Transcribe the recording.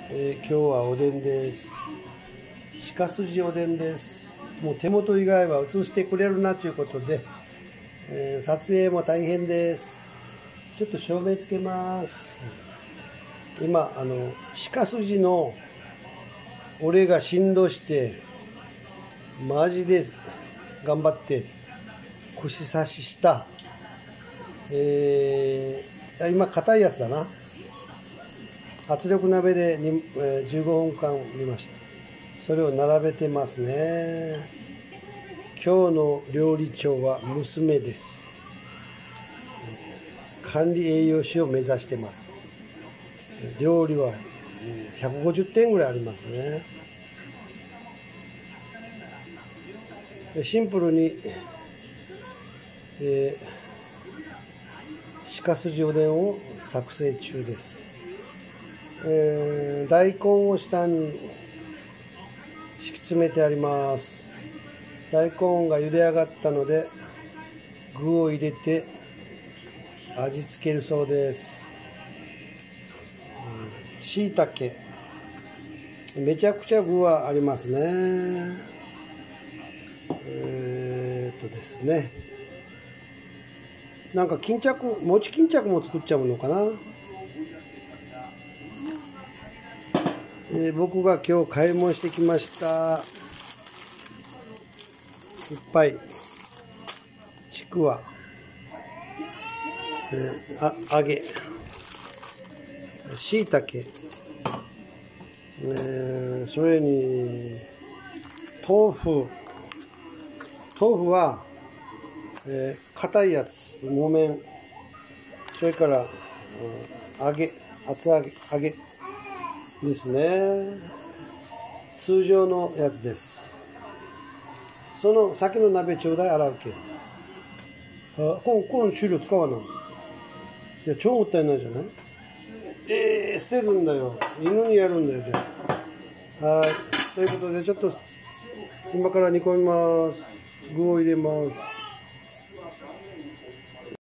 今日はおでんです。鹿すじおでんです。もう手元以外は映してくれるなということで、撮影も大変です。ちょっと照明つけます。今鹿すじの俺が振動してマジで頑張って串刺しした、今硬いやつだな。圧力鍋で15分間煮ました。それを並べてますね。今日の料理長は娘です。管理栄養士を目指してます。料理は150点ぐらいありますね。シンプルに、鹿すじおでんを作成中です。大根を下に敷き詰めてあります。大根が茹で上がったので具を入れて味付けるそうです。しいたけめちゃくちゃ具はありますね。ですね、なんか餅巾着も作っちゃうのかな。僕が今日買い物してきました。いっぱいちくわ、揚げ、しいたけ、それに豆腐は硬いやつ、木綿、それから厚揚げですね。通常のやつです。その先の鍋ちょうだい、洗うけ。この種類使わない。いや、超もったいないじゃない。捨てるんだよ。犬にやるんだよ、じゃあ。はい。ということで、ちょっと今から煮込みます。具を入れます。